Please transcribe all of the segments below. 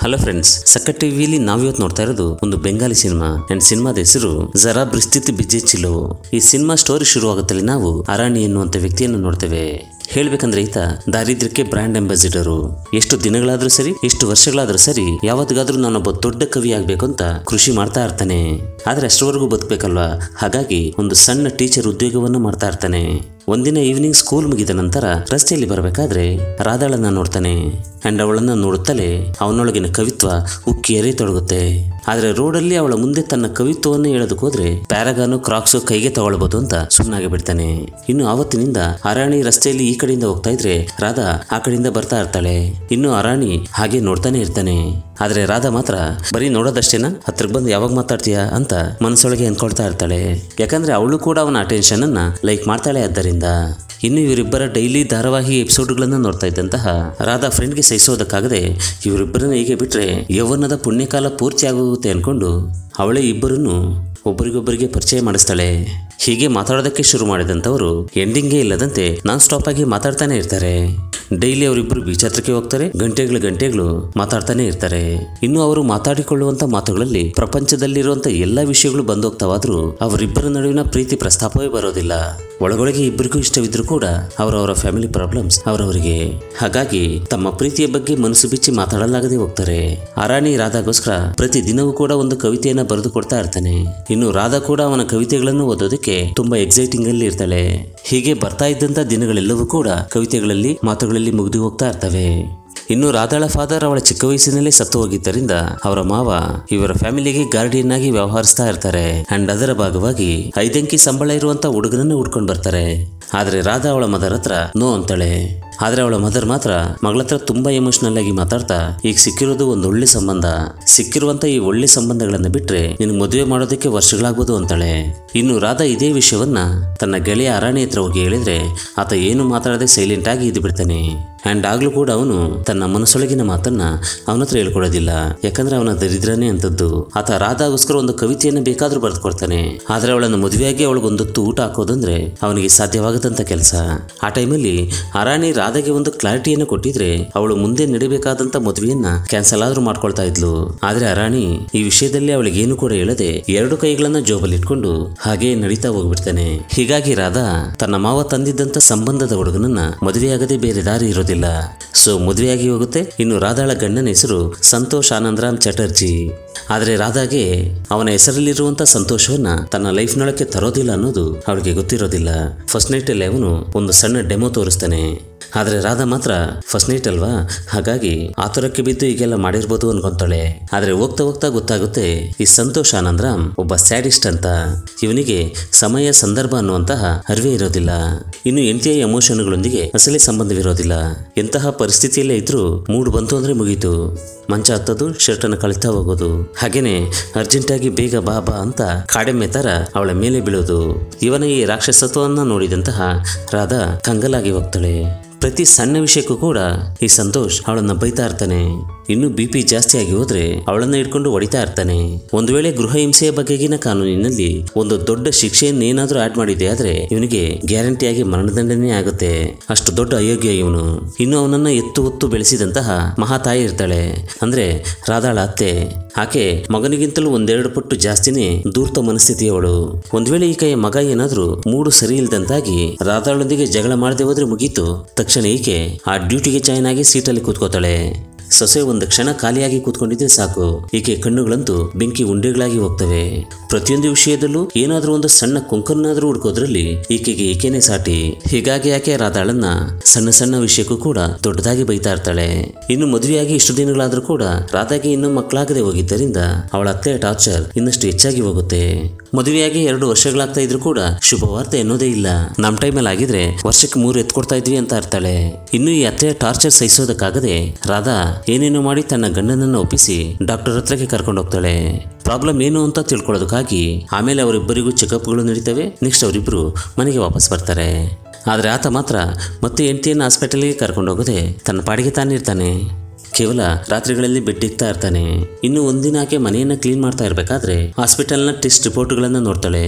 Hello friends, ಸಕ್ಕ ಟಿವಿಲಿ ನಾವಿವತ್ತು ನೋಡ್ತಾ ಇರೋದು ಒಂದು ಬೆಂಗಾಲಿ ಸಿನಿಮಾ ಅಂಡ್ ಸಿನಿಮಾದ ಹೆಸರು ಜರಾ ಪರಿಸ್ಥಿತಿ ಬಿಜ್ಜೆಚ್ಚಿಲು. ಈ ಸಿನಿಮಾ ಸ್ಟೋರಿ ಶುರುವಾಗುತ್ತಲ್ಲಿ ನಾವು ಅರಾಣಿ ಎನ್ನುವಂತ ವ್ಯಕ್ತಿಯನ್ನು ನೋಡ್ತೇವೆ. ಹೇಳ್ಬೇಕಂದ್ರೆ ಈತ ದಾರಿದ್ರ್ಯಕ್ಕೆ ಬ್ರ್ಯಾಂಡ್ ಅಂಬಾಸಿಡರು. ಎಷ್ಟು ದಿನಗಳಾದ್ರೂ ಸರಿ, ಎಷ್ಟು ವರ್ಷಗಳಾದ್ರೂ ಸರಿ, ಯಾವತ್ತಿಗಾದ್ರೂ ನಾನೊಬ್ಬ ದೊಡ್ಡ ಕವಿ ಆಗ್ಬೇಕು ಅಂತ ಕೃಷಿ ಮಾಡ್ತಾ ಇರ್ತಾನೆ. ಆದ್ರೆ ಅಷ್ಟರವರೆಗೂ ಬದುಕಬೇಕಲ್ವಾ, ಹಾಗಾಗಿ ಒಂದು ಸಣ್ಣ ಟೀಚರ್ ಉದ್ಯೋಗವನ್ನ ಮಾಡ್ತಾ ಇರ್ತಾನೆ. ಒಂದಿನ ಈವ್ನಿಂಗ್ ಸ್ಕೂಲ್ ಮುಗಿದ ನಂತರ ರಸ್ತೆಯಲ್ಲಿ ಬರಬೇಕಾದ್ರೆ ರಾಧಾಳನ್ನ ನೋಡ್ತಾನೆ. ಅಂಡ್ ಅವಳನ್ನ ನೋಡುತ್ತಲೇ ಅವನೊಳಗಿನ ಕವಿತ್ವ ಉಕ್ಕಿ ತೊಡಗುತ್ತೆ. ಆದ್ರೆ ರೋಡಲ್ಲಿ ಅವಳ ಮುಂದೆ ತನ್ನ ಕವಿತ್ವವನ್ನು ಹೇಳೋದಕ್ಕೆ ಹೋದ್ರೆ ಪ್ಯಾರಾಗಾನು ಕ್ರಾಕ್ಸು ಕೈಗೆ ತಗೊಳ್ಬಹುದು ಅಂತ ಸುಮ್ಮನಾಗಿ ಬಿಡ್ತಾನೆ. ಇನ್ನು ಆವತ್ತಿನಿಂದ ಅರಾಣಿ ರಸ್ತೆಯಲ್ಲಿ ಈ ಕಡೆಯಿಂದ ಹೋಗ್ತಾ ಇದ್ರೆ ರಾಧಾ ಆ ಕಡೆಯಿಂದ ಬರ್ತಾ ಇರ್ತಾಳೆ. ಇನ್ನು ಅರಾಣಿ ಹಾಗೆ ನೋಡ್ತಾನೆ ಇರ್ತಾನೆ. ಆದ್ರೆ ರಾಧಾ ಮಾತ್ರ ಬರೀ ನೋಡೋದಷ್ಟೇನಾ, ಹತ್ರಕ್ಕೆ ಬಂದು ಯಾವಾಗ ಮಾತಾಡ್ತೀಯಾ ಅಂತ ಮನಸ್ಸೊಳಗೆ ಅನ್ಕೊಳ್ತಾ ಇರ್ತಾಳೆ. ಯಾಕಂದ್ರೆ ಅವಳು ಕೂಡ ಅವನ ಅಟೆನ್ಷನ್ ಅನ್ನ ಲೈಕ್ ಮಾಡ್ತಾಳೆ. ಆದ್ದರಿಂದ ಇನ್ನು ಇವರಿಬ್ಬರ ಡೈಲಿ ಧಾರಾವಾಹಿ ಎಪಿಸೋಡ್ಗಳನ್ನ ನೋಡ್ತಾ ಇದ್ದಂತಹ ರಾಧಾ ಫ್ರೆಂಡ್ಗೆ ಸಹಿಸೋದಕ್ಕಾಗದೆ ಇವರಿಬ್ಬರನ್ನ ಹೀಗೆ ಬಿಟ್ರೆ ಯೌವನದ ಪುಣ್ಯಕಾಲ ಪೂರ್ತಿ ಆಗೋಗುತ್ತೆ ಅನ್ಕೊಂಡು ಅವಳೇ ಇಬ್ಬರನ್ನು ಒಬ್ಬರಿಗೊಬ್ಬರಿಗೆ ಪರಿಚಯ ಮಾಡಿಸ್ತಾಳೆ. ಹೀಗೆ ಮಾತಾಡೋದಕ್ಕೆ ಶುರು ಮಾಡಿದಂಥವರು ಎಂಡಿಂಗೇ ಇಲ್ಲದಂತೆ ನಾನ್ ಸ್ಟಾಪ್ ಆಗಿ ಮಾತಾಡ್ತಾನೆ ಇರ್ತಾರೆ. ಡೈಲಿ ಅವರಿಬ್ಬರು ಬೀಚ್ ಹತ್ರಕ್ಕೆ ಹೋಗ್ತಾರೆ, ಗಂಟೆಗಳು ಮಾತಾಡ್ತಾನೆ ಇರ್ತಾರೆ. ಇನ್ನು ಅವರು ಮಾತಾಡಿಕೊಳ್ಳುವಂತ ಮಾತುಗಳಲ್ಲಿ ಪ್ರಪಂಚದಲ್ಲಿರುವಂತ ಎಲ್ಲಾ ವಿಷಯಗಳು ಬಂದೋಗ್ತಾವಾದ್ರೂ ಅವರಿಬ್ಬರ ನಡುವಿನ ಪ್ರೀತಿ ಪ್ರಸ್ತಾಪವೇ ಬರೋದಿಲ್ಲ. ಒಳಗೊಳಗೆ ಇಬ್ಬರಿಗೂ ಇಷ್ಟವಿದ್ರು ಕೂಡ ಅವರವರ ಫ್ಯಾಮಿಲಿ ಪ್ರಾಬ್ಲಮ್ಸ್ ಅವರವರಿಗೆ. ಹಾಗಾಗಿ ತಮ್ಮ ಪ್ರೀತಿಯ ಬಗ್ಗೆ ಮನಸ್ಸು ಬಿಚ್ಚಿ ಮಾತಾಡಲಾಗದೆ ಹೋಗ್ತಾರೆ. ಅರಾಣಿ ರಾಧಾಗೋಸ್ಕರ ಪ್ರತಿ ದಿನವೂ ಕೂಡ ಒಂದು ಕವಿತೆಯನ್ನ ಬರೆದು ಕೊಡ್ತಾ ಇರ್ತಾನೆ. ಇನ್ನು ರಾಧಾ ಕೂಡ ಅವನ ಕವಿತೆಗಳನ್ನು ಓದೋದಕ್ಕೆ ತುಂಬಾ ಎಕ್ಸೈಟಿಂಗ್ ಅಲ್ಲಿ ಇರ್ತಾಳೆ. ಹೀಗೆ ಬರ್ತಾ ಇದ್ದಂತ ದಿನಗಳೆಲ್ಲವೂ ಕೂಡ ಕವಿತೆಗಳಲ್ಲಿ ಮಾತುಗಳಲ್ಲಿ ಮುಗಿದು ಹೋಗ್ತಾ ಇರ್ತವೆ. ಇನ್ನು ರಾಧಾಳ ಫಾದರ್ ಅವಳ ಚಿಕ್ಕ ವಯಸ್ಸಿನಲ್ಲೇ ಸತ್ತು ಹೋಗಿದ್ದರಿಂದ ಅವರ ಮಾವ ಇವರ ಫ್ಯಾಮಿಲಿಗೆ ಗಾರ್ಡಿಯನ್ ಆಗಿ ವ್ಯವಹರಿಸ್ತಾ ಇರ್ತಾರೆ. ಅಂಡ್ ಅದರ ಭಾಗವಾಗಿ 5 ಅಂಕಿ ಸಂಬಳ ಇರುವಂತ ಹುಡುಗನನ್ನು ಹುಡ್ಕೊಂಡು ಬರ್ತಾರೆ. ಆದ್ರೆ ರಾಧಾ ಅವಳ ಮದರ್ ಹತ್ರ ನೋ ಅಂತಾಳೆ. ಆದ್ರೆ ಅವಳ ಮದರ್ ಮಾತ್ರ ಮಗಳ ಹತ್ರ ತುಂಬಾ ಎಮೋಷನಲ್ ಆಗಿ ಮಾತಾಡ್ತಾ, ಈಗ ಸಿಕ್ಕಿರೋದು ಒಂದು ಒಳ್ಳೆ ಸಂಬಂಧ, ಸಿಕ್ಕಿರುವಂತ ಈ ಒಳ್ಳೆ ಸಂಬಂಧಗಳನ್ನ ಬಿಟ್ರೆ ನಿನಗೆ ಮದುವೆ ಮಾಡೋದಕ್ಕೆ ವರ್ಷಗಳಾಗ್ಬೋದು ಅಂತಾಳೆ. ಇನ್ನು ರಾಧಾ ಇದೇ ವಿಷಯವನ್ನ ತನ್ನ ಗೆಳೆಯ ಅರಾಣಿ ಹತ್ರ ಹೋಗಿ ಹೇಳಿದ್ರೆ ಆತ ಏನು ಮಾತಾಡದೆ ಸೈಲೆಂಟ್ ಆಗಿ ಇದ್ದು ಬಿಡ್ತಾನೆ. ಅಂಡ್ ಆಗ್ಲೂ ಕೂಡ ಅವನು ತನ್ನ ಮನಸ್ಸೊಳಗಿನ ಮಾತನ್ನ ಅವನ ಹತ್ರ ಹೇಳ್ಕೊಡೋದಿಲ್ಲ. ಯಾಕಂದ್ರೆ ಅವನ ದರಿದ್ರನೇ ಅಂತದ್ದು. ಆತ ರಾಧಾಗೋಸ್ಕರ ಒಂದು ಕವಿತೆಯನ್ನು ಬೇಕಾದ್ರೂ ಬರೆದುಕೊಡ್ತಾನೆ. ಆದ್ರೆ ಅವಳನ್ನು ಮದುವೆಯಾಗಿ ಅವಳಿಗೊಂದೊತ್ತು ಊಟ ಹಾಕೋದಂದ್ರೆ ಅವನಿಗೆ ಸಾಧ್ಯವಾಗದಂತ ಕೆಲಸ. ಆ ಟೈಮಲ್ಲಿ ಅರಾಣಿ ರಾಧಾಗೆ ಒಂದು ಕ್ಲಾರಿಟಿಯನ್ನು ಕೊಟ್ಟಿದ್ರೆ ಅವಳು ಮುಂದೆ ನಡಿಬೇಕಾದಂತ ಮದುವೆಯನ್ನ ಕ್ಯಾನ್ಸಲ್ ಆದ್ರೂ ಮಾಡ್ಕೊಳ್ತಾ ಇದ್ಲು. ಆದ್ರೆ ಅರಾಣಿ ಈ ವಿಷಯದಲ್ಲಿ ಅವಳಿಗೆ ಏನು ಕೂಡ ಹೇಳದೆ 2 ಕೈಗಳನ್ನ ಜೋಬಲ್ಲಿ ಇಟ್ಕೊಂಡು ಹಾಗೆ ನಡೀತಾ ಹೋಗ್ಬಿಡ್ತಾನೆ. ಹೀಗಾಗಿ ರಾಧಾ ತನ್ನ ಮಾವ ತಂದಿದ್ದಂತ ಸಂಬಂಧದ ಹುಡುಗನನ್ನ ಮದುವೆಯಾಗದೆ ಬೇರೆ ದಾರಿ ಇರೋದಿಲ್ಲ. ಸೊ ಮದುವೆಯಾಗಿ ಹೋಗುತ್ತೆ. ಇನ್ನು ರಾಧಾಳ ಗಂಡನ ಹೆಸರು ಸಂತೋಷ್ ಆನಂದರಾಮ್ ಚಟರ್ಜಿ. ಆದ್ರೆ ರಾಧಾಗೆ ಅವನ ಹೆಸರಲ್ಲಿರುವಂತ ಸಂತೋಷವನ್ನ ತನ್ನ ಲೈಫ್ನೊಳಕ್ಕೆ ತರೋದಿಲ್ಲ ಅನ್ನೋದು ಅವಳಿಗೆ ಗೊತ್ತಿರೋದಿಲ್ಲ. ಫಸ್ಟ್ ನೈಟ್ ಅಲ್ಲಿ ಅವನು ಒಂದು ಸಣ್ಣ ಡೆಮೋ ತೋರಿಸ್ತಾನೆ. ಆದ್ರೆ ರಾಧಾ ಮಾತ್ರ ಫಸ್ಟ್ ನೈಟ್ ಅಲ್ವಾ, ಹಾಗಾಗಿ ಆತುರಕ್ಕೆ ಬಿದ್ದು ಈಗೆಲ್ಲ ಮಾಡಿರ್ಬೋದು ಅನ್ಕೊಂತಾಳೆ. ಆದ್ರೆ ಹೋಗ್ತಾ ಹೋಗ್ತಾ ಗೊತ್ತಾಗುತ್ತೆ ಈ ಸಂತೋಷ್ ಆನಂದರಾಮ್ ಒಬ್ಬ ಸ್ಯಾಡಿಸ್ಟ್ ಅಂತ. ಇವನಿಗೆ ಸಮಯ ಸಂದರ್ಭ ಅನ್ನುವಂತಹ ಅರಿವೇ ಇರೋದಿಲ್ಲ. ಇನ್ನು ಹೆಂಡತಿಯ ಎಮೋಷನ್ಗಳೊಂದಿಗೆ ಅಸಲಿ ಸಂಬಂಧವಿರೋದಿಲ್ಲ. ಎಂತಹ ಪರಿಸ್ಥಿತಿಯಲ್ಲೇ ಇದ್ರೂ ಮೂಡ್ ಬಂತು ಅಂದ್ರೆ ಮುಗೀತು, ಮಂಚ ಹತ್ತೋದು, ಶರ್ಟ್ ಅನ್ನು ಕಳಿತಾ ಹೋಗೋದು, ಹಾಗೇನೆ ಅರ್ಜೆಂಟ್ ಆಗಿ ಬೇಗ ಬಾ ಬಾ ಅಂತ ಕಾಡೆಮ್ಮೆ ತರ ಅವಳ ಮೇಲೆ ಬೀಳೋದು. ಇವನ ಈ ರಾಕ್ಷಸತ್ವವನ್ನ ನೋಡಿದಂತಹ ರಾಧಾ ಕಂಗಲಾಗಿ ಹೋಗ್ತಾಳೆ. ಪ್ರತಿ ಸಣ್ಣ ವಿಷಯಕ್ಕೂ ಕೂಡ ಈ ಸಂತೋಷ್ ಅವಳನ್ನ ಬೈತಾ ಇರ್ತಾನೆ. ಇನ್ನು BP ಜಾಸ್ತಿ ಆಗಿ ಹೋದ್ರೆ ಅವಳನ್ನ ಇಟ್ಕೊಂಡು ಹೊಡಿತಾ ಇರ್ತಾನೆ. ಒಂದು ವೇಳೆ ಗೃಹ ಹಿಂಸೆಯ ಬಗೆಗಿನ ಕಾನೂನಿನಲ್ಲಿ ಒಂದು ದೊಡ್ಡ ಶಿಕ್ಷೆಯನ್ನು ಏನಾದ್ರೂ ಆಡ್ ಮಾಡಿದೆ ಆದ್ರೆ ಇವನಿಗೆ ಗ್ಯಾರಂಟಿಯಾಗಿ ಮರಣದಂಡನೆ ಆಗುತ್ತೆ. ಅಷ್ಟು ದೊಡ್ಡ ಅಯೋಗ್ಯ ಇವನು. ಇನ್ನು ಅವನನ್ನ ಎತ್ತು ಹೊತ್ತು ಬೆಳೆಸಿದಂತಹ ಮಹಾತಾಯಿ ಇರ್ತಾಳೆ, ಅಂದ್ರೆ ರಾಧಾಳ ಅತ್ತೆ. ಆಕೆ ಮಗನಿಗಿಂತಲೂ 1-2 ಪಟ್ಟು ಜಾಸ್ತಿನೇ ದೂರ್ತ ಮನಸ್ಥಿತಿಯವಳು. ಒಂದ್ ವೇಳೆ ಈಕೆಯ ಮಗ ಏನಾದ್ರೂ ಮೂಡು ಸರಿ ಇಲ್ದಂತಾಗಿ ರಾಧಾಳೊಂದಿಗೆ ಜಗಳ ಮಾಡದೆ ಹೋದ್ರೆ ಮುಗೀತು. ತಕ್ಷಣ ಈಕೆ ಆ ಡ್ಯೂಟಿಗೆ ಜಾಯ್ನ್ ಆಗಿ ಸೀಟಲ್ಲಿ ಕೂತ್ಕೋತಾಳೆ. ಸೊಸೆ ಒಂದು ಕ್ಷಣ ಖಾಲಿಯಾಗಿ ಕೂತ್ಕೊಂಡಿದ್ರೆ ಸಾಕು, ಈಕೆ ಕಣ್ಣುಗಳಂತೂ ಬೆಂಕಿ ಉಂಡೆಗಳಾಗಿ ಹೋಗ್ತವೆ. ಪ್ರತಿಯೊಂದು ವಿಷಯದಲ್ಲೂ ಏನಾದ್ರೂ ಒಂದು ಸಣ್ಣ ಕೊಂಕನ್ನಾದ್ರೂ ಹುಡ್ಕೋದ್ರಲ್ಲಿ ಈಕೆನೇ ಸಾಟಿ. ಹೀಗಾಗಿ ಆಕೆ ರಾಧಾಳನ್ನ ಸಣ್ಣ ಸಣ್ಣ ವಿಷಯಕ್ಕೂ ಕೂಡ ದೊಡ್ಡದಾಗಿ ಬೈತಾ ಇರ್ತಾಳೆ. ಇನ್ನು ಮದುವೆಯಾಗಿ ಇಷ್ಟು ದಿನಗಳಾದ್ರೂ ಕೂಡ ರಾಧಾಗೆ ಇನ್ನೂ ಮಕ್ಕಳಾಗದೆ ಹೋಗಿದ್ದರಿಂದ ಅವಳ ಅತ್ತೆಯ ಟಾರ್ಚರ್ ಇನ್ನಷ್ಟು ಹೆಚ್ಚಾಗಿ ಹೋಗುತ್ತೆ. ಮದುವೆಯಾಗಿ 2 ವರ್ಷಗಳಾಗ್ತಾ ಇದ್ರು ಕೂಡ ಶುಭವಾರ್ತೆ ಅನ್ನೋದೇ ಇಲ್ಲ. ನಮ್ ಟೈಮಲ್ಲಿ ಆಗಿದ್ರೆ ವರ್ಷಕ್ಕೆ 3 ಎತ್ಕೊಡ್ತಾ ಇದ್ವಿ ಅಂತ ಇರ್ತಾಳೆ. ಇನ್ನು ಈ ಅತ್ತೆಯ ಟಾರ್ಚರ್ ಸಹಿಸೋದಕ್ಕಾಗದೆ ರಾಧಾ ಏನೇನೋ ಮಾಡಿ ತನ್ನ ಗಂಡನನ್ನ ಒಪ್ಪಿಸಿ ಡಾಕ್ಟರ್ ಹತ್ರಕ್ಕೆ ಕರ್ಕೊಂಡು ಹೋಗ್ತಾಳೆ. ಪ್ರಾಬ್ಲಮ್ ಏನು ಅಂತ ತಿಳ್ಕೊಳ್ಳೋದಕ್ಕಾಗಿ. ಆಮೇಲೆ ಅವರಿಬ್ಬರಿಗೂ ಚೆಕಪ್ಗಳು ನಡೀತವೆ. ನೆಕ್ಸ್ಟ್ ಅವರಿಬ್ರು ಮನೆಗೆ ವಾಪಸ್ ಬರ್ತಾರೆ. ಆದ್ರೆ ಆತ ಮಾತ್ರ ಮತ್ತೆ ಹೆಂಡತಿಯನ್ನು ಹಾಸ್ಪಿಟಲ್ಗೆ ಕರ್ಕೊಂಡು ಹೋಗದೆ ತನ್ನ ಪಾಡಿಗೆ ತಾನಿರ್ತಾನೆ. ಕೇವಲ ರಾತ್ರಿಗಳಲ್ಲಿ ಬೆಡ್ ಇಕ್ತಾ ಇರ್ತಾನೆ. ಇನ್ನು ಒಂದಿನ ಆಕೆ ಮನೆಯನ್ನ ಕ್ಲೀನ್ ಮಾಡ್ತಾ ಇರ್ಬೇಕಾದ್ರೆ ಹಾಸ್ಪಿಟಲ್ನ ಟೆಸ್ಟ್ ರಿಪೋರ್ಟ್ಗಳನ್ನ ನೋಡ್ತಾಳೆ.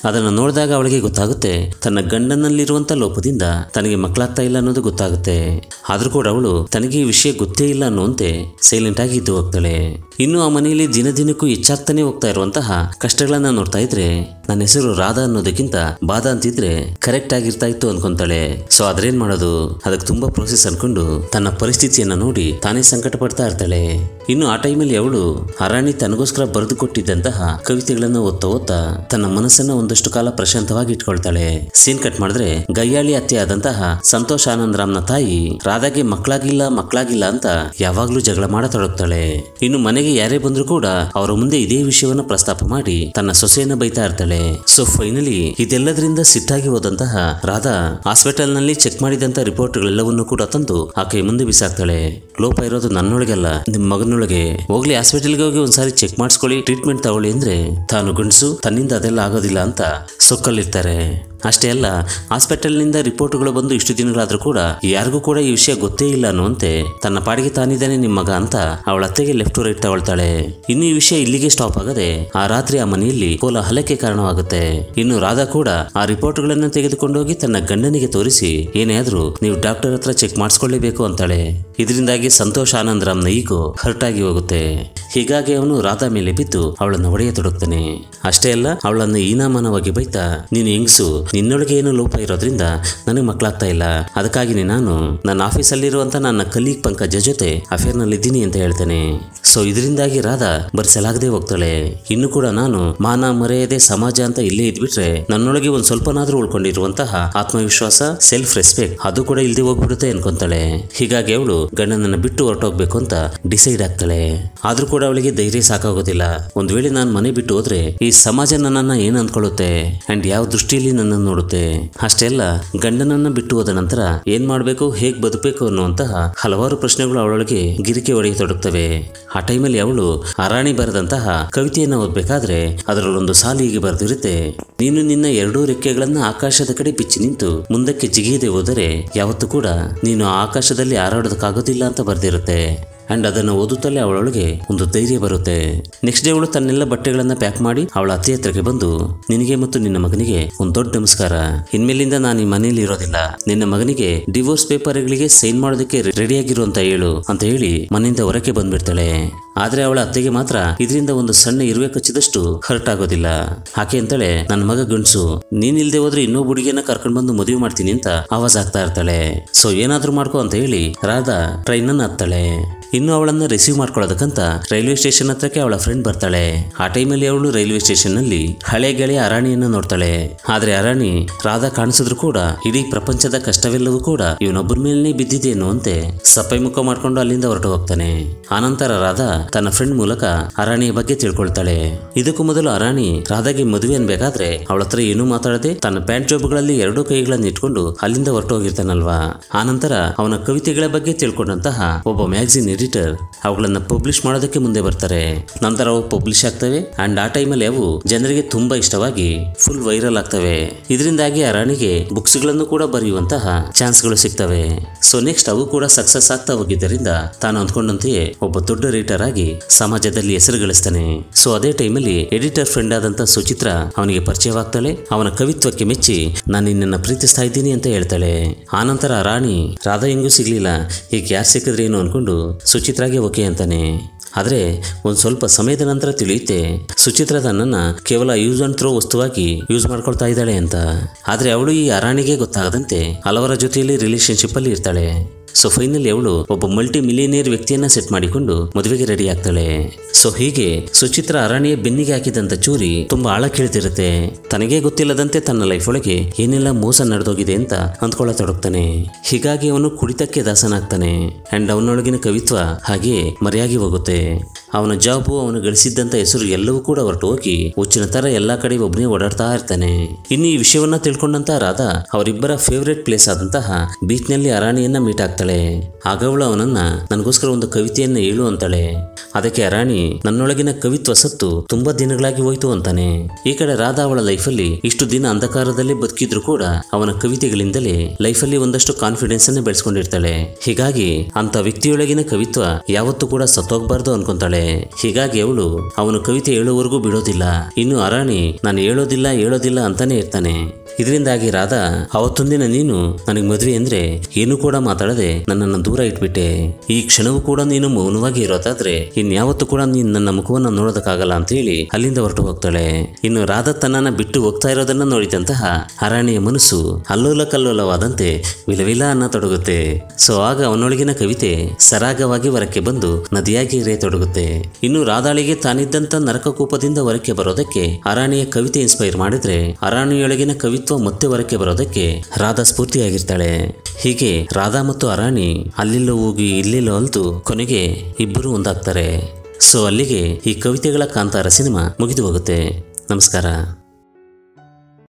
ಅದನ್ನು ನೋಡಿದಾಗ ಅವಳಿಗೆ ಗೊತ್ತಾಗುತ್ತೆ ತನ್ನ ಗಂಡನಲ್ಲಿರುವಂತ ಲೋಪದಿಂದ ತನಗೆ ಮಕ್ಕಳಾಗ್ತಾ ಇಲ್ಲ ಅನ್ನೋದು ಗೊತ್ತಾಗುತ್ತೆ. ಆದ್ರೂ ಕೂಡ ಅವಳು ತನಗೆ ಈ ವಿಷಯ ಗೊತ್ತೇ ಇಲ್ಲ ಅನ್ನುವಂತೆ ಸೈಲೆಂಟ್ ಆಗಿ ಇದ್ದು ಹೋಗ್ತಾಳೆ. ಇನ್ನು ಆ ಮನೆಯಲ್ಲಿ ದಿನದಿನಕ್ಕೂ ಹೆಚ್ಚಾಗ್ತಾನೆ ಹೋಗ್ತಾ ಇರುವಂತಹ ಕಷ್ಟಗಳನ್ನ ನೋಡ್ತಾ ಇದ್ರೆ ನನ್ನ ಹೆಸರು ರಾಧಾ ಅನ್ನೋದಕ್ಕಿಂತ ಬಾಧಾ ಅಂತಿದ್ರೆ ಕರೆಕ್ಟ್ ಆಗಿರ್ತಾ ಇತ್ತು ಅನ್ಕೊಂತಾಳೆ. ಸೊ ಅದ್ರೇನ್ ಮಾಡೋದು, ಅದಕ್ಕೆ ತುಂಬಾ ಪ್ರೋಸೆಸ್ ಅನ್ಕೊಂಡು ತನ್ನ ಪರಿಸ್ಥಿತಿಯನ್ನ ನೋಡಿ ತಾನೇ ಸಂಕಟ ಪಡ್ತಾ ಇರ್ತಾಳೆ. ಇನ್ನು ಆ ಟೈಮಲ್ಲಿ ಅವಳು ಅರಾಣಿ ತನಗೋಸ್ಕರ ಬರೆದು ಕೊಟ್ಟಿದ್ದಂತಹ ಕವಿತೆಗಳನ್ನ ಓದ್ತಾ ಓದ್ತಾ ತನ್ನ ಮನಸ್ಸನ್ನ ಒಂದಷ್ಟು ಕಾಲ ಪ್ರಶಾಂತವಾಗಿ ಇಟ್ಕೊಳ್ತಾಳೆ. ಸೀನ್ ಕಟ್ ಮಾಡಿದ್ರೆ ಗಯ್ಯಾಳಿ ಅತ್ತೆ ಆದಂತಹ ಸಂತೋಷ್ ಆನಂದ್ ರಾಮ್ನ ತಾಯಿ ರಾಧಾಗೆ ಮಕ್ಕಳಾಗಿಲ್ಲ ಅಂತ ಯಾವಾಗ್ಲೂ ಜಗಳ ಮಾಡತೊಡಗ್ತಾಳೆ. ಇನ್ನು ಮನೆಗೆ ಯಾರೇ ಬಂದ್ರು ಕೂಡ ಅವರ ಮುಂದೆ ಇದೇ ವಿಷಯವನ್ನ ಪ್ರಸ್ತಾಪ ಮಾಡಿ ತನ್ನ ಸೊಸೆಯನ್ನ ಬೈತಾ ಇರ್ತಾಳೆ. ಸೊ ಫೈನಲಿ ಇದೆಲ್ಲದರಿಂದ ಸಿಟ್ಟಾಗಿ ಹೋದಂತಹ ರಾಧಾ ಹಾಸ್ಪಿಟಲ್ ನಲ್ಲಿ ಚೆಕ್ ಮಾಡಿದಂತ ರಿಪೋರ್ಟ್ಗಳೆಲ್ಲವನ್ನೂ ಕೂಡ ತಂದು ಆಕೆಯ ಮುಂದೆ ಬಿಸಾಕ್ತಾಳೆ. ಲೋಪ ಇರೋದು ನನ್ನೊಳಗಲ್ಲ, ನಿಮ್ ಮಗನೊಳಗೆ. ಹೋಗ್ಲಿ ಹಾಸ್ಪಿಟಲ್ಗೆ ಹೋಗಿ ಒಂದ್ಸಾರಿ ಚೆಕ್ ಮಾಡಿಸ್ಕೊಳ್ಳಿ, ಟ್ರೀಟ್ಮೆಂಟ್ ತಗೊಳ್ಳಿ ಅಂದ್ರೆ ತಾನು ಗಂಡಸು, ತನ್ನಿಂದ ಅದೆಲ್ಲ ಆಗೋದಿಲ್ಲ ಅಂತ ಸೊಕ್ಕಲ್ಲಿರ್ತಾರೆ. ಅಷ್ಟೇ ಅಲ್ಲ, ಹಾಸ್ಪಿಟಲ್ನಿಂದ ರಿಪೋರ್ಟ್ಗಳು ಬಂದು ಇಷ್ಟು ದಿನಗಳಾದ್ರೂ ಕೂಡ ಯಾರಿಗೂ ಕೂಡ ಈ ವಿಷಯ ಗೊತ್ತೇ ಇಲ್ಲ ಅನ್ನುವಂತೆ ತನ್ನ ಪಾಡಿಗೆ ತಾನಿದ್ದಾನೆ ನಿಮ್ಮ ಮಗ ಅಂತ ಅವಳ ಅತ್ತೆಗೆ ಲೆಫ್ಟ್ ಟು ರೈಟ್ ತಗೊಳ್ತಾಳೆ. ಇನ್ನು ಈ ವಿಷಯ ಇಲ್ಲಿಗೆ ಸ್ಟಾಪ್ ಆಗದೆ ಆ ರಾತ್ರಿ ಆ ಮನೆಯಲ್ಲಿ ಕೋಲಾಹಲಕ್ಕೆ ಕಾರಣವಾಗುತ್ತೆ. ಇನ್ನು ರಾಧಾ ಕೂಡ ಆ ರಿಪೋರ್ಟ್ಗಳನ್ನ ತೆಗೆದುಕೊಂಡೋಗಿ ತನ್ನ ಗಂಡನಿಗೆ ತೋರಿಸಿ ಏನೇ ಆದ್ರೂ ನೀವು ಡಾಕ್ಟರ್ ಹತ್ರ ಚೆಕ್ ಮಾಡಿಸ್ಕೊಳ್ಳೇಬೇಕು ಅಂತಾಳೆ. ಇದರಿಂದಾಗಿ ಸಂತೋಷ್ ಆನಂದ್ ರಾಮ್ನ ಈಗೋ ಹರ್ಟ್ ಆಗಿ ಹೋಗುತ್ತೆ. ಹೀಗಾಗಿ ಅವನು ರಾಧಾ ಮೇಲೆ ಬಿದ್ದು ಅವಳನ್ನು ಹೊಡೆಯತೊಡಗ್ತಾನೆ. ಅಷ್ಟೇ ಅಲ್ಲ, ಅವಳನ್ನು ಹೀನಾಮಾನವಾಗಿ ಬೈತಾ ನೀನು ಹೆಂಗಸು, ನಿನ್ನೊಳಗೆ ಏನು ಲೋಪ ಇರೋದ್ರಿಂದ ನನಗೆ ಮಕ್ಕಳಾಗ್ತಾ ಇಲ್ಲ, ಅದಕ್ಕಾಗಿ ನಾನು ನನ್ನ ಆಫೀಸಲ್ಲಿರುವಂತ ನನ್ನ ಕಲೀಗ್ ಪಂಕಜ ಜೊತೆ ಅಫೇರ್ ನಲ್ಲಿದ್ದೀನಿ ಅಂತ ಹೇಳ್ತಾನೆ. ಸೊ ಇದರಿಂದಾಗಿ ರಾಧಾ ಬರ್ಸಲಾಗದೆ ಹೋಗ್ತಾಳೆ. ಇನ್ನು ಕೂಡ ನಾನು ಮಾನ ಮರ್ಯಾದೆ ಸಮಾಜ ಅಂತ ಇಲ್ಲೇ ಇದ್ಬಿಟ್ರೆ ನನ್ನೊಳಗೆ ಒಂದ್ ಸ್ವಲ್ಪನಾದ್ರೂ ಉಳ್ಕೊಂಡಿರುವಂತಹ ಆತ್ಮವಿಶ್ವಾಸ, ಸೆಲ್ಫ್ ರೆಸ್ಪೆಕ್ಟ್ ಅದು ಕೂಡ ಇಲ್ದೆ ಹೋಗ್ಬಿಡುತ್ತೆ ಅನ್ಕೊಂತಾಳೆ. ಹೀಗಾಗಿ ಅವಳು ಗಂಡನನ್ನ ಬಿಟ್ಟು ಹೊರಟೋಗ್ಬೇಕು ಅಂತ ಡಿಸೈಡ್ ಆಗ್ತಾಳೆ. ಆದ್ರೂ ಕೂಡ ಅವಳಿಗೆ ಧೈರ್ಯ ಸಾಕಾಗೋದಿಲ್ಲ. ಒಂದ್ ವೇಳೆ ನಾನು ಮನೆ ಬಿಟ್ಟು ಹೋದ್ರೆ ಈ ಸಮಾಜ ನನ್ನನ್ನ ಏನ್ ಅಂದ್ಕೊಳ್ಳುತ್ತೆ ಅಂಡ್ ಯಾವ ದೃಷ್ಟಿಯಲ್ಲಿ ನನ್ನ ನೋಡುತ್ತೆ. ಅಷ್ಟೇ ಅಲ್ಲ, ಗಂಡನನ್ನ ಬಿಟ್ಟು ಹೋದ ನಂತರ ಏನ್ ಮಾಡ್ಬೇಕು, ಹೇಗ್ ಬದುಕಬೇಕು ಅನ್ನುವಂತಹ ಹಲವಾರು ಪ್ರಶ್ನೆಗಳು ಅವಳೊಳಗೆ ಗಿರಿಕೆ ಹೊಡೆಯತೊಡಗ್ತವೆ. ಆ ಟೈಮಲ್ಲಿ ಅವಳು ಅರಾಣಿ ಬರೆದಂತಹ ಕವಿತೆಯನ್ನ ಓದ್ಬೇಕಾದ್ರೆ ಅದರಲ್ಲೊಂದು ಸಾಲು ಹೀಗೆ ಬರೆದಿರುತ್ತೆ: ನೀನು ನಿನ್ನ ಎರಡೂ ರೆಕ್ಕೆಗಳನ್ನ ಆಕಾಶದ ಕಡೆ ಬಿಚ್ಚಿ ನಿಂತು ಮುಂದಕ್ಕೆ ಜಿಗಿಯದೆ ಹೋದರೆ ಯಾವತ್ತೂ ಕೂಡ ನೀನು ಆಕಾಶದಲ್ಲಿ ಹಾರಾಡೋದಕ್ಕಾಗೋದಿಲ್ಲ ಅಂತ ಬರ್ದಿರುತ್ತೆ. ಅಂಡ್ ಅದನ್ನು ಓದುತ್ತಲೇ ಅವಳೊಳಗೆ ಒಂದು ಧೈರ್ಯ ಬರುತ್ತೆ. ನೆಕ್ಸ್ಟ್ ಡೇ ಅವಳು ತನ್ನೆಲ್ಲ ಬಟ್ಟೆಗಳನ್ನ ಪ್ಯಾಕ್ ಮಾಡಿ ಅವಳ ಅತ್ತೆ ಹತ್ರಕ್ಕೆ ಬಂದು, ನಿನಗೆ ಮತ್ತು ನಿನ್ನ ಮಗನಿಗೆ ಒಂದು ದೊಡ್ಡ ನಮಸ್ಕಾರ, ಇನ್ಮೇಲಿಂದ ನಾನು ಈ ಮನೆಯಲ್ಲಿ ಇರೋದಿಲ್ಲ, ನಿನ್ನ ಮಗನಿಗೆ ಡಿವೋರ್ಸ್ ಪೇಪರ್ಗಳಿಗೆ ಸೈನ್ ಮಾಡೋದಕ್ಕೆ ರೆಡಿಯಾಗಿರು ಅಂತ ಹೇಳು ಅಂತ ಹೇಳಿ ಮನೆಯಿಂದ ಹೊರಕ್ಕೆ ಬಂದ್ಬಿಡ್ತಾಳೆ. ಆದ್ರೆ ಅವಳ ಅತ್ತೆಗೆ ಮಾತ್ರ ಇದರಿಂದ ಒಂದು ಸಣ್ಣ ಇರುವೆ ಕಚ್ಚಿದಷ್ಟು ಹರ್ಟ್ ಆಗೋದಿಲ್ಲ. ಆಕೆ ಅಂತಾಳೆ, ನನ್ನ ಮಗ ಗಂಡ್ಸು, ನೀನಿಲ್ದೆ ಹೋದ್ರೆ ಇನ್ನೊಬ್ಬ ಹುಡುಗಿಯನ್ನ ಕರ್ಕೊಂಡು ಬಂದು ಮದುವೆ ಮಾಡ್ತೀನಿ ಅಂತ ಆವಾಜ್ ಆಗ್ತಾ ಇರ್ತಾಳೆ. ಸೊ ಏನಾದ್ರೂ ಮಾಡ್ಕೋ ಅಂತ ಹೇಳಿ ರಾಧಾ ಟ್ರೈನ್ ಅನ್ನ ಹತ್ತಾಳೆ. ಇನ್ನು ಅವಳನ್ನ ರಿಸೀವ್ ಮಾಡ್ಕೊಳ್ಳೋದಕ್ಕಂತ ರೈಲ್ವೆ ಸ್ಟೇಷನ್ ಹತ್ರಕ್ಕೆ ಅವಳ ಫ್ರೆಂಡ್ ಬರ್ತಾಳೆ. ಆ ಟೈಮಲ್ಲಿ ಅವಳು ರೈಲ್ವೆ ಸ್ಟೇಷನ್ ನಲ್ಲಿ ಹಳೆ ಗೆಳೆಯ ಅರಾಣಿಯನ್ನ ನೋಡ್ತಾಳೆ. ಆದ್ರೆ ಅರಾಣಿ ರಾಧಾ ಕಾಣಿಸಿದ್ರು ಕೂಡ ಇಡೀ ಪ್ರಪಂಚದ ಕಷ್ಟವೆಲ್ಲವೂ ಕೂಡ ಇವನೊಬ್ಬರ ಮೇಲೆ ಬಿದ್ದಿದೆ ಅನ್ನುವಂತೆ ಸಪ್ಪೈ ಮುಖ ಮಾಡ್ಕೊಂಡು ಅಲ್ಲಿಂದ ಹೊರಟು ಹೋಗ್ತಾನೆ. ಆನಂತರ ರಾಧಾ ತನ್ನ ಫ್ರೆಂಡ್ ಮೂಲಕ ಅರಾಣಿಯ ಬಗ್ಗೆ ತಿಳ್ಕೊಳ್ತಾಳೆ. ಇದಕ್ಕೂ ಮೊದಲು ಅರಾಣಿ ರಾಧಾಗೆ ಮದುವೆ ಅನ್ಬೇಕಾದ್ರೆ ಅವಳ ಹತ್ರ ಏನೂ ಮಾತಾಡದೆ ತನ್ನ ಪ್ಯಾಂಟ್ ಜೋಬುಗಳಲ್ಲಿ ಎರಡೂ ಕೈಗಳನ್ನ ಇಟ್ಕೊಂಡು ಅಲ್ಲಿಂದ ಹೊರಟು ಹೋಗಿರ್ತಾನಲ್ವಾ. ಆನಂತರ ಅವನ ಕವಿತೆಗಳ ಬಗ್ಗೆ ತಿಳ್ಕೊಂಡಂತಹ ಒಬ್ಬ ಮ್ಯಾಗಝಿನ್ ಎಡಿಟರ್ ಅವುಗಳನ್ನ ಪಬ್ಲಿಷ್ ಮಾಡೋದಕ್ಕೆ ಮುಂದೆ ಬರ್ತಾರೆ. ನಂತರ ಅವು ಪಬ್ಲಿಷ್ ಆಗ್ತವೆ ಅಂಡ್ ಆ ಟೈಮಲ್ಲಿ ಅವು ಜನರಿಗೆ ತುಂಬಾ ಇಷ್ಟವಾಗಿ ಫುಲ್ ವೈರಲ್ ಆಗ್ತವೆ. ಇದರಿಂದಾಗಿ ಅರಾಣಿಗೆ ಬುಕ್ಸ್ ಗಳನ್ನು ಕೂಡ ಬರೆಯುವಂತಹ ಚಾನ್ಸ್ ಗಳು ಸಿಗ್ತವೆ. ಸೊ ನೆಕ್ಸ್ಟ್ ಅವು ಕೂಡ ಸಕ್ಸಸ್ ಆಗ್ತಾ ಹೋಗಿದ್ದರಿಂದ ತಾನು ಅಂದ್ಕೊಂಡಂತೆಯೇ ಒಬ್ಬ ದೊಡ್ಡ ರೈಟರ್ ಆಗಿ ಸಮಾಜದಲ್ಲಿ ಹೆಸರು ಗಳಿಸ್ತಾನೆ. ಸೊ ಅದೇ ಟೈಮಲ್ಲಿ ಎಡಿಟರ್ ಫ್ರೆಂಡ್ ಆದಂತ ಸುಚಿತ್ರಾ ಅವನಿಗೆ ಪರಿಚಯವಾಗ್ತಾಳೆ. ಅವನ ಕವಿತ್ವಕ್ಕೆ ಮೆಚ್ಚಿ ನಾನು ನಿನ್ನನ್ನು ಪ್ರೀತಿಸ್ತಾ ಇದ್ದೀನಿ ಅಂತ ಹೇಳ್ತಾಳೆ. ಆನಂತರ ರಾಣಿ ರಾಧಾ ಹೆಂಗೂ ಸಿಗ್ಲಿಲ್ಲ, ಈಗ ಯಾರು ಸಿಕ್ಕಿದ್ರೆ ಏನು ಅನ್ಕೊಂಡು ಸುಚಿತ್ರಾಗೆ ಓಕೆ ಅಂತಾನೆ. ಆದ್ರೆ ಒಂದ್ ಸ್ವಲ್ಪ ಸಮಯದ ನಂತರ ತಿಳಿಯುತ್ತೆ ಸುಚಿತ್ರಾ ತನ್ನನ್ನ ಕೇವಲ ಯೂಸ್ ಅಂಡ್ ಥ್ರೋ ವಸ್ತುವಾಗಿ ಯೂಸ್ ಮಾಡ್ಕೊಳ್ತಾ ಇದ್ದಾಳೆ ಅಂತ. ಆದ್ರೆ ಅವಳು ಈ ಅರಾಣಿಗೆ ಗೊತ್ತಾಗದಂತೆ ಹಲವರ ಜೊತೆಯಲ್ಲಿ ರಿಲೇಶನ್ಶಿಪ್ ಅಲ್ಲಿ ಇರ್ತಾಳೆ. ಸೊ ಫೈನಲಿ ಅವಳು ಒಬ್ಬ ಮಲ್ಟಿ ಮಿಲಿಯನಿಯರ್ ವ್ಯಕ್ತಿಯನ್ನ ಸೆಟ್ ಮಾಡಿಕೊಂಡು ಮದುವೆಗೆ ರೆಡಿ ಆಗ್ತಾಳೆ. ಸೊ ಹೀಗೆ ಸುಚಿತ್ರಾ ಅರಾಣಿಯ ಬೆನ್ನಿಗೆ ಹಾಕಿದಂತ ಚೂರಿ ತುಂಬಾ ಆಳ ಕೇಳ್ತಿರುತ್ತೆ. ತನಗೇ ಗೊತ್ತಿಲ್ಲದಂತೆ ತನ್ನ ಲೈಫ್ ಒಳಗೆ ಏನೆಲ್ಲ ಮೋಸ ನಡೆದೋಗಿದೆ ಅಂತ ಅಂದ್ಕೊಳ್ಳತೊಡಗ್ತಾನೆ. ಹೀಗಾಗಿ ಅವನು ಕುಡಿತಕ್ಕೆ ದಾಸನಾಗ್ತಾನೆ ಅಂಡ್ ಅವನೊಳಗಿನ ಕವಿತ್ವ ಹಾಗೆ ಮರೆಯಾಗಿ ಹೋಗುತ್ತೆ. ಅವನ ಜಾಬು, ಅವನು ಗಳಿಸಿದ್ದಂತ ಹೆಸರು ಎಲ್ಲವೂ ಕೂಡ ಹೊರಟು ಹೋಗಿ ಹುಚ್ಚಿನ ತರ ಎಲ್ಲಾ ಕಡೆ ಒಬ್ಬನೇ ಓಡಾಡ್ತಾ ಇರ್ತಾನೆ. ಇನ್ನು ಈ ವಿಷಯವನ್ನ ತಿಳ್ಕೊಂಡಂತ ರಾಧಾ ಅವರಿಬ್ಬರ ಫೇವರೇಟ್ ಪ್ಲೇಸ್ ಆದಂತಹ ಬೀಚ್ ನಲ್ಲಿ ಅರಾಣಿಯನ್ನ ಮೀಟ್ ಆಗ್ತಾಳೆ. ಆಗ ಅವಳು ಅವನನ್ನ ನನಗೋಸ್ಕರ ಒಂದು ಕವಿತೆಯನ್ನ ಹೇಳು ಅಂತಾಳೆ. ಅದಕ್ಕೆ ಅರಾಣಿ ನನ್ನೊಳಗಿನ ಕವಿತ್ವ ಸತ್ತು ತುಂಬಾ ದಿನಗಳಾಗಿ ಹೋಯ್ತು ಅಂತಾನೆ. ಈ ಕಡೆ ರಾಧಾ ಅವಳ ಲೈಫಲ್ಲಿ ಇಷ್ಟು ದಿನ ಅಂಧಕಾರದಲ್ಲಿ ಬದುಕಿದ್ರು ಕೂಡ ಅವನ ಕವಿತೆಗಳಿಂದಲೇ ಲೈಫಲ್ಲಿ ಒಂದಷ್ಟು ಕಾನ್ಫಿಡೆನ್ಸ್ ಅನ್ನ ಬೆಳೆಸ್ಕೊಂಡಿರ್ತಾಳೆ. ಹೀಗಾಗಿ ಅಂತ ವ್ಯಕ್ತಿಯೊಳಗಿನ ಕವಿತ್ವ ಯಾವತ್ತೂ ಕೂಡ ಸತ್ತೋಗ್ಬಾರ್ದು ಅನ್ಕೊಂತಾಳೆ. ಹೀಗಾಗಿ ಅವಳು ಅವನು ಕವಿತೆ ಹೇಳೋವರೆಗೂ ಬಿಡೋದಿಲ್ಲ. ಇನ್ನು ಅರಾಣಿ ನಾನು ಹೇಳೋದಿಲ್ಲ ಅಂತಾನೆ ಇರ್ತಾನೆ. ಇದರಿಂದಾಗಿ ರಾಧಾ ಅವತ್ತೊಂದಿನ ನೀನು ನನಗೆ ಮದುವೆ ಅಂದ್ರೆ ಏನು ಕೂಡ ಮಾತಾಡದೆ ನನ್ನನ್ನು ದೂರ ಇಟ್ಬಿಟ್ಟೆ. ಈ ಕ್ಷಣವೂ ಕೂಡ ನೀನು ಮೌನವಾಗಿ ಇರೋದಾದ್ರೆ ಇನ್ಯಾವತ್ತೂ ಕೂಡ ನೀನು ನನ್ನ ಮುಖವನ್ನು ನೋಡೋದಕ್ಕಾಗಲ್ಲ ಅಂತ ಹೇಳಿ ಅಲ್ಲಿಂದ ಹೊರಟು ಹೋಗ್ತಾಳೆ. ಇನ್ನು ರಾಧಾ ತನ್ನನ್ನ ಬಿಟ್ಟು ಹೋಗ್ತಾ ಇರೋದನ್ನ ನೋಡಿದಂತಹ ಅರಾಣಿಯ ಮನಸ್ಸು ಅಲ್ಲೋಲ ಕಲ್ಲೋಲವಾದಂತೆ ವಿಲವಿಲ ಅನ್ನತೊಡಗುತ್ತೆ. ಸೊ ಆಗ ಅವನೊಳಗಿನ ಕವಿತೆ ಸರಾಗವಾಗಿ ಹೊರಕ್ಕೆ ಬಂದು ನದಿಯಾಗಿ ಹರಿಯತೊಡಗುತ್ತೆ. ಇನ್ನು ರಾಧಾಳಿಗೆ ತಾನಿದ್ದಂತ ನರಕಕೂಪದಿಂದ ಹೊರಕ್ಕೆ ಬರೋದಕ್ಕೆ ಅರಾಣಿಯ ಕವಿತೆ ಇನ್ಸ್ಪೈರ್ ಮಾಡಿದ್ರೆ ಅರಾಣಿಯೊಳಗಿನ ಕವಿತ್ವ ಮತ್ತೆ ಹೊರಕ್ಕೆ ಬರೋದಕ್ಕೆ ರಾಧಾ ಸ್ಫೂರ್ತಿಯಾಗಿರ್ತಾಳೆ. ಹೀಗೆ ರಾಧಾ ಮತ್ತು ಅರಾಣಿ ಅಲ್ಲಿಲ್ಲೋ ಹೋಗಿ ಇಲ್ಲಿಲ್ಲೋ ಅಲ್ತು ಕೊನೆಗೆ ಇಬ್ಬರು ಒಂದಾಗ್ತಾರೆ. ಸೊ ಅಲ್ಲಿಗೆ ಈ ಕವಿತೆಗಳ ಕಾಂತಾರ ಸಿನಿಮಾ ಮುಗಿದು ಹೋಗುತ್ತೆ. ನಮಸ್ಕಾರ.